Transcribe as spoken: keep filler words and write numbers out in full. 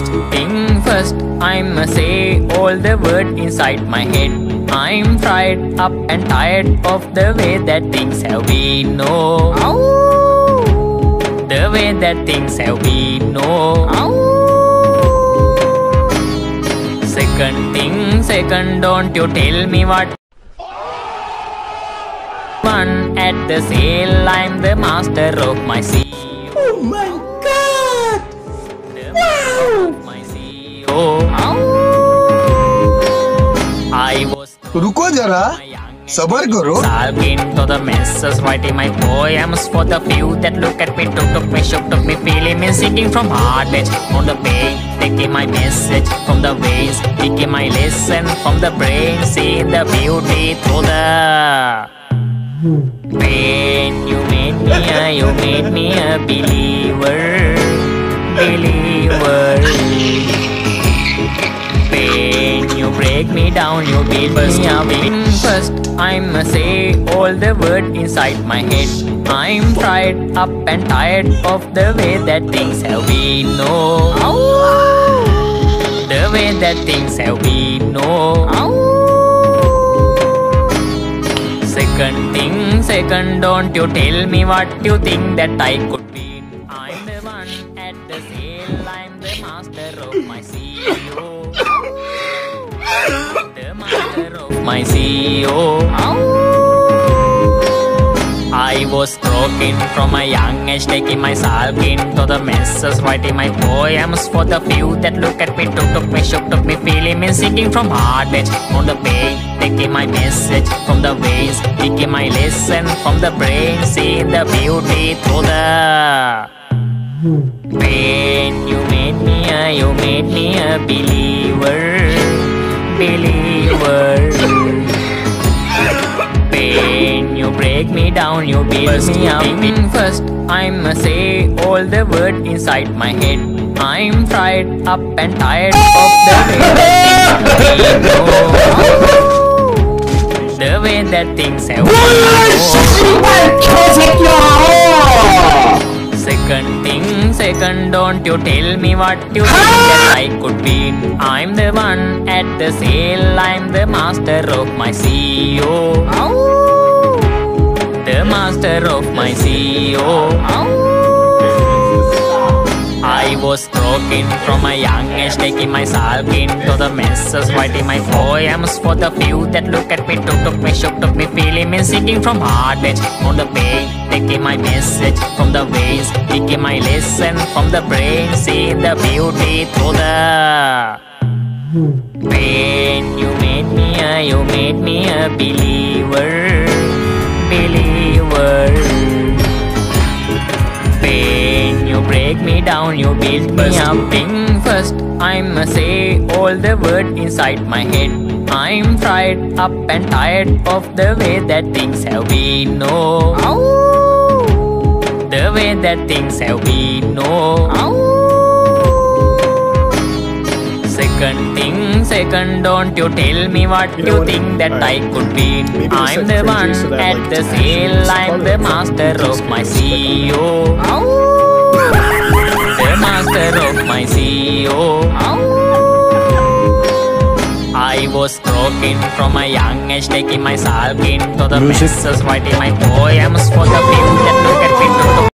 First thing first, I'ma say all the words inside my head. I'm fried up and tired of the way that things have been. No, the way that things have been. No. Second thing, second, don't you tell me what. One at the sale, I'm the master of my sea. Oh my God! Wow! My C E O. I was रुको जरा, सबर करो. into the masses, writing my poems for the few that look at me, took, took me, shook, took me, feeling me, singing from heart edge on the pain, taking my message from the veins, taking my lesson from the brain, see the beauty through the pain. You made me a, you made me a believer, believer. Pain, you break me down, you build me up. First, I'ma say all the words inside my head. I'm fried up and tired of the way that things have been. No, the way that things have been. No. Second thing, second, don't you tell me what you think that I could be. I'm the one at the sale, I'm the master of my C E O. The master of my C E O. I was broken from a young age, taking my sulking to the masses, writing my poems for the few that look at me, took, took me, shook, took me, feeling me, singing from heart edge on the pain, taking my message from the veins, taking my lesson from the brain, see the beauty through the pain. You made me a, you made me a believer, believer. Pain, you break me down, you build me up. First, I'ma say all the words inside my head. I'm fried up and tired of the way that things have been. The way that things have been. Second thing, second, don't you tell me what you think that I could be. I'm the one at the sale, I'm the master of my C E O. The master of my C E O. I was broken from a young age, taking my sulking to the masses, writing my poems for the few that look at me, took, took me, shook, took me, feeling me, singing from heart edge on the pain, taking my message from the veins, taking my lesson from the brain, see the beauty through the pain. You made me a, you made me a believer, believer. Pain, you break me down, you build me up. First, I'ma say all the words inside my head. I'm fried up and tired of the way that things have been. No, the way that things have been. No. Second thing, second, don't you tell me what you, you think that I, I could be. I'm the one so at like the sale, I'm the master of my C E O. The master of my C E O. I was broken from a young age, taking my sulking to the masses, writing my poems for the few that look at me.